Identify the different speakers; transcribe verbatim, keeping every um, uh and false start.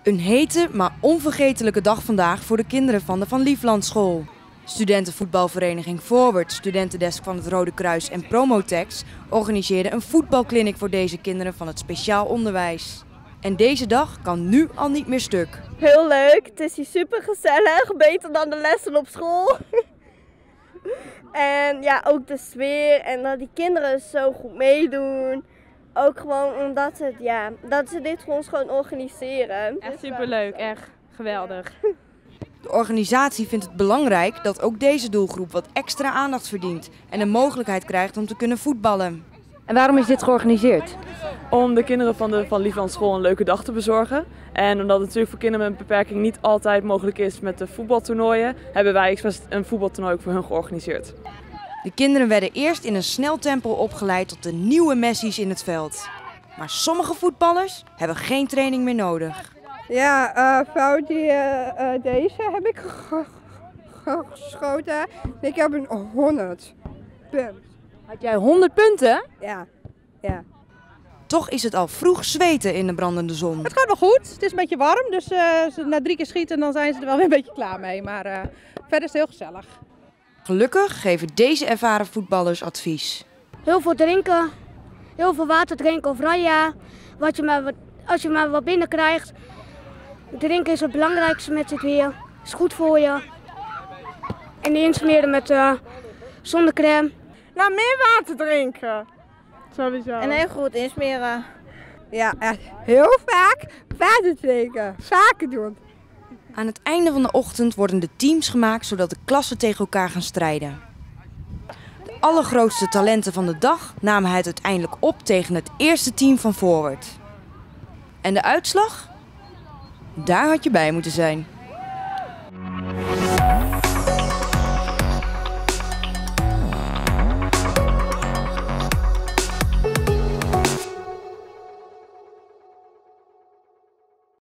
Speaker 1: Een hete, maar onvergetelijke dag vandaag voor de kinderen van de Van Lieflandschool. Studentenvoetbalvereniging Forward, studentendesk van het Rode Kruis en Promotex organiseerden een voetbalclinic voor deze kinderen van het speciaal onderwijs. En deze dag kan nu al niet meer stuk.
Speaker 2: Heel leuk, het is hier super gezellig, beter dan de lessen op school. En ja, ook de sfeer en dat die kinderen zo goed meedoen. Ook gewoon omdat het, ja, dat ze dit voor ons gewoon organiseren.
Speaker 3: Echt superleuk, echt geweldig.
Speaker 1: De organisatie vindt het belangrijk dat ook deze doelgroep wat extra aandacht verdient en de mogelijkheid krijgt om te kunnen voetballen.
Speaker 4: En waarom is dit georganiseerd?
Speaker 3: Om de kinderen van de Van Lieflandschool een leuke dag te bezorgen. En omdat het natuurlijk voor kinderen met een beperking niet altijd mogelijk is met de voetbaltoernooien, hebben wij expres een voetbaltoernooi voor hun georganiseerd.
Speaker 1: De kinderen werden eerst in een snel tempo opgeleid tot de nieuwe Messi's in het veld. Maar sommige voetballers hebben geen training meer nodig.
Speaker 5: Ja, uh, vrouw die, uh, uh, deze heb ik ge ge geschoten. Ik heb een honderd punt.
Speaker 4: Had jij honderd punten?
Speaker 5: Ja, ja.
Speaker 1: Toch is het al vroeg zweten in de brandende zon.
Speaker 6: Het gaat wel goed. Het is een beetje warm, dus uh, na drie keer schieten dan zijn ze er wel weer een beetje klaar mee. Maar uh, verder is het heel gezellig.
Speaker 1: Gelukkig geven deze ervaren voetballers advies.
Speaker 7: Heel veel drinken, heel veel water drinken of ranja. Wat je maar, als je maar wat binnenkrijgt. Drinken is het belangrijkste met het weer. Is goed voor je. En die insmeren met uh, zonnecrème.
Speaker 2: Nou, meer water drinken. Sowieso.
Speaker 5: En heel goed insmeren. Ja, echt heel vaak water drinken. Zaken doen.
Speaker 1: Aan het einde van de ochtend worden de teams gemaakt zodat de klassen tegen elkaar gaan strijden. De allergrootste talenten van de dag namen het uiteindelijk op tegen het eerste team van Forward. En de uitslag? Daar had je bij moeten zijn.